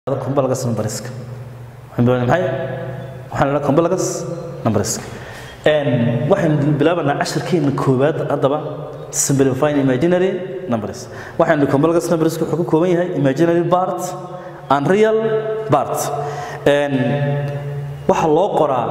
complex numbers waxaan la complex numbers waxaan bilaabana 10 keena koobaad hadaba simplifying imaginary numbers waxaan complex numbers ku kooban yahay imaginary part and real part waxa loo qoraa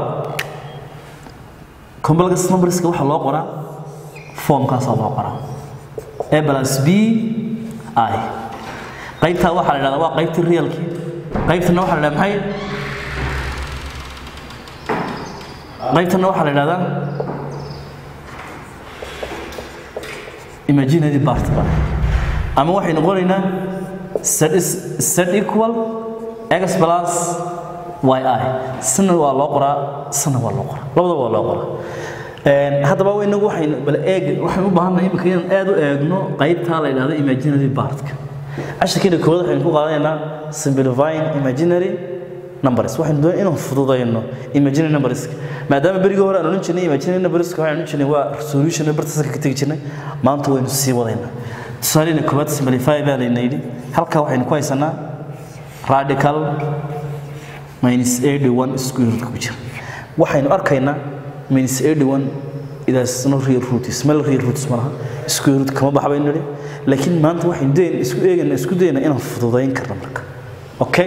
complex numbers waxa loo qoraa form kaas loo qoraa a plus b I qaybta waxa la yiraahdaa waa qaybta realki qaybtana waxa la yiraahdaa qaybtana waxa la yiraahdaa imaginary part ama waxay noqonaynaa z equal x plus yi sana waa loo qoraa sana waa loo qoraa labadaba waa loo qoraa hadaba inagu waxaan u baahanahay imika inaan aad u eegno qaybta la yiraahdo imaginary part-ka ashkeeda kooda waxaan ku qaadanaynaa simplifying imaginary numbers waxaan doonaynaa inaan fududeyno imaginary numbers maadaama bariga hore aan oran jirnay imaginary numbers waxaan jirnay waa solution bartaas ka tagi jirnay maanta waynu sii wadaynaa tusaaleena koobaad simplify baa leeyahay halka waxaan ku haysanaa radical minus 81 square root ku jira waxaynu arkaynaa minus 81 idaas no real root small real roots malaha square root kama baxbayno laakiin maanta waxaan isku dayna inaan fududeyn karno marka okay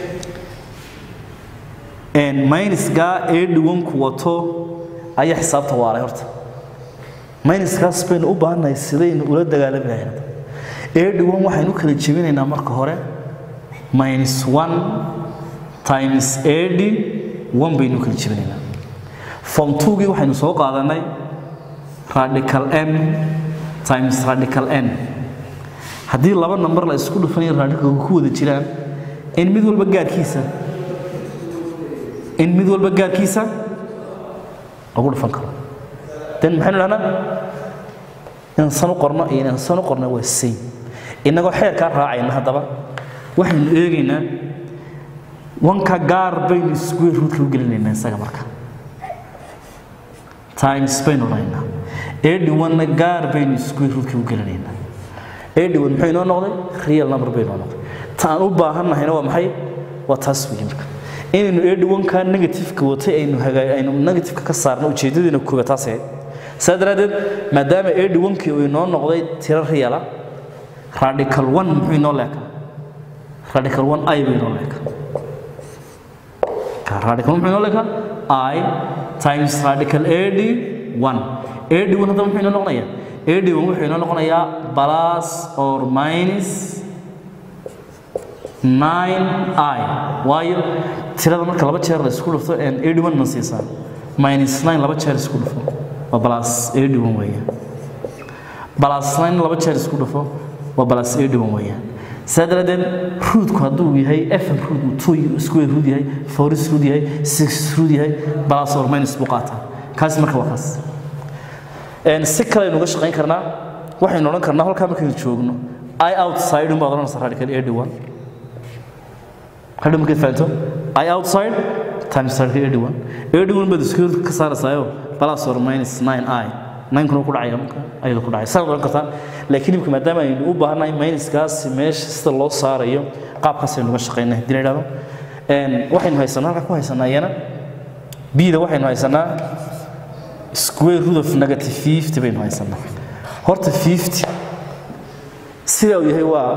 and minus ga 81 ku wato ayaa xisaabta waaray horta minus ga spain u baahnaay sideen ula dagaalamaynaa 81 waxaan u kala jebinaynaa marka hore minus 1 times 81 baynu kala jebinaynaa form 2 gi waxaynu soo qaadanay radical m times radical n hadii laba number la isku dhufanayo radical ku wada jiraan in mid walba gaarkiisa ugu dhufan karo tan maxaynu lahaynaa in sano qorno waa same inaga xeerka raacayna hadaba waxaynu eegaynaa wanka gaar baynu square root ku gelinaynaa isaga marka times baynu raacayna 81 gaar baynu square root ku gelinaynaa 81 maxay noo noqday real number bay noo noqday taan u baahanahayna waa maxay waa taas weey marka inaynu 81 ka negative ka watay aynu negative ka saarno ujeedadina kuwa taas ah sadaradeed maadaama 81 kii uu noo noqday tiro real radical 1 maxay noo leeyahay radical 1 ay bay noo leeyahay radical 1 maxay noo leeyahay I times radical 81 hadda maxay noo noqonayaa 81 waxay noo noqonayaa plus or minus 9i waayo tirada marka laba jeer la isku dhufto and 81 ma siisaa minus 9 laba jeer isku dhufo waa plus 81 weeyaan plus 9 laba jeer isku dhufo waa plus 81 weeyaan sadaradeed root-ku hadduu yahay f root 2 square root yahay 4 root yahay 6 root yahay plus or minus buu qaataa kaas marka waa kaas si kale aynu uga shaqayn karnaa waxaynu oran karnaa halka markaynu joogno I outside uma oranaysa radical 81 hadda markay faanto I outside times radical 81 bad square ka saaraysayo plus or minus 9i 9 kuna ku dhacaya marka ayada ku dhacay sabab oran kartaa laakiin imka maadaama aynu u baahanahay minus kaas meesha sida loo saarayo qaabkaas aynu uga shaqaynaa dileedado waxaynu haysanaa halka ku haysanaa yana b da waxaynu haysanaa square root of negative 50 baynu haysanaa horta 50 sida uu yahay waa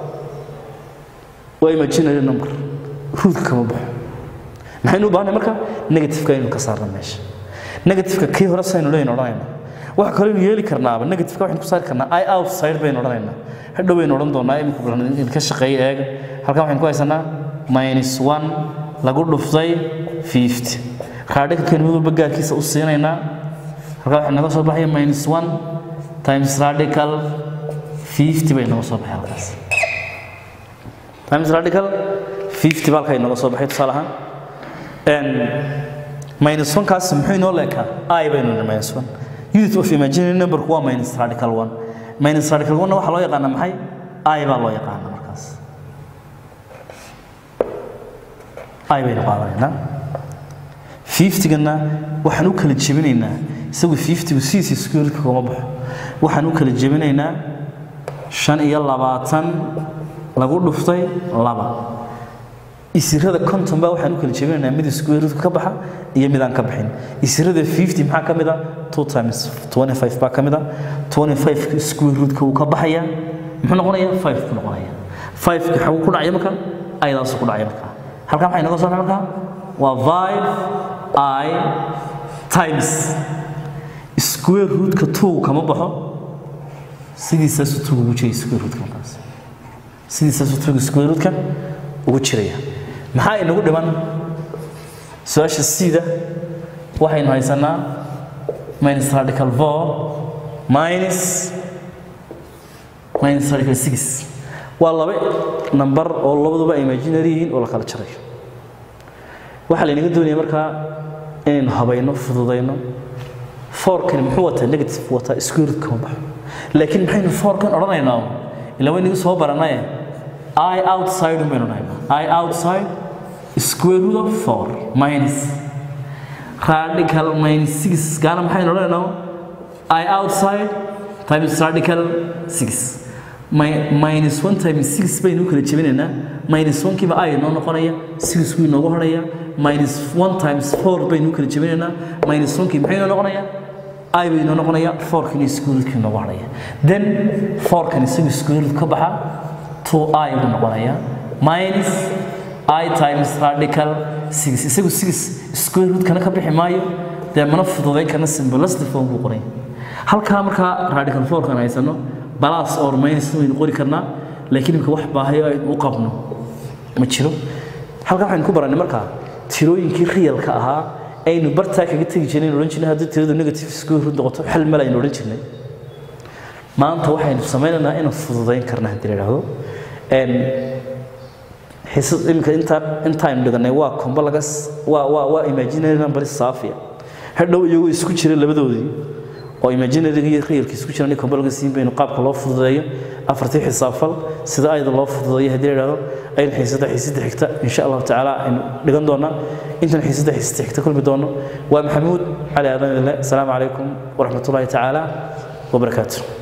imaginary number root kama baxo maxaynu u baahnaa marka negative ka inuu ka saarno meesha negative ka kii hore saynu leeyahay waxa kale inuu yeeli karnaaba negative ka waxaan ku saari karnaa I outside baynu odhanaynaa hadhow baynu odhan doonaa imika in ka shaqeeyo eeg halkan waxaan ku haysanaa minus 1 lagu dhuftay 50 radical kan mid walba gaarkiisa u siinaynaa halka waxa naga soo baxay minus 1 times radical 50 bay naga soo baxay halkaas times radical 50 balkay naga soo baxay tusaalahan minus 1 kaas maxay noo leeyahay I baynu minus 1 unit of imaginary number kuwa minus radical 1 minus radical 1 waxa loo yaqaan maxay I baa loo yaqaan markaas I baynu qaadanaynaa 50 gana waxaan u kala jebinaynaa isagu 50 cc square kuma baxo waxaan u kala jebinaynaa 5 iyo 20 lagu dhuftay 2 isirada konton baa waxaan u kala jeebinaynaa mid square root ka baxa iyo mid aan ka baxin isirada 50 maxaa ka mid ah 2 times 25 baa ka mid ah 25 square root ka uu ka baxaya muxuu noqonayaa 5 ku noqonaya 5 ka xagu ku dhacay marka aydaas ku dhacay marka halka maxay naga soo marka waa 5i times square root ka 2 kama baxo sidiisa soo ugu jeey square root ka markaas sidiisa soo square root ka ugu jiraya maxaa inagu dhiman su'aasha sida waxaynu haysanaa minus radical 4 minus radical 6 waa laba number oo labaduba imaginary yihiin oo la kala jarayo waxa la inaga doonayaa marka inaynu habayno fududayno 4 kan muxuu wataa negative wataa square root ka baxo laakiin maxaynu 4 kan oranaynaa ilaa waynu soo baranay I outside I outside square root of 4 minus radical minus 6 gaana maxay noqonayna I outside times radical 6 minus 1 times 6 baynu kala jebinaynaa minus 1 kiiba ay noo noqonaya 6 wuu noogu horaya minus 1 times 4 baynu kala jebinaynaa minus 1 kiiba maxay noo noqonaya ay baynu noqonaya 4 kan square root ka noogu horaya then 4 kan square root ka baxa 2i buu noqonayaa minus I times radical 6 isagu 6 square root kana ka bixi maayo deemana fududeyn kana simplest form buu qoray halka marka radical 4 kan haysano plus or minus waynu qori karnaa laakiin imka wax baahayo ay u qabno ma jiro halka waxaan ku baranay marka tirooyinkii real ka ahaa aynu barta kaga tagi jireen oran jirnay hadii tiradu negative square root noqoto hal meel aynu oran jirnay maanta waxaynu sameeynaa inaan fududeyn karnaa hadii la yiraahdo حسب إمك إن time دعنا وا كمبلغس وا imaginary number صافية هذا يو يسكتشر اللي بدودي أو imaginary غير كيسكتشر أني كمبلغس يبين قاب الله فضايا أفرتي حسافل سدا أيضا الله فضايا هدي هذا أي حسد حكتا إن شاء الله تعالى إن لقندونا أنت حسد حكتا كل بدونه ومحمود على أذان الله السلام عليكم ورحمة الله تعالى وبركاته